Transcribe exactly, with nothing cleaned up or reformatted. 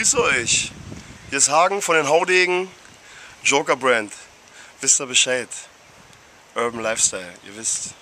grüße euch. Hier ist Hagen von den Haudegen, Joker Brand. Wisst ihr Bescheid? Urban Lifestyle, ihr wisst.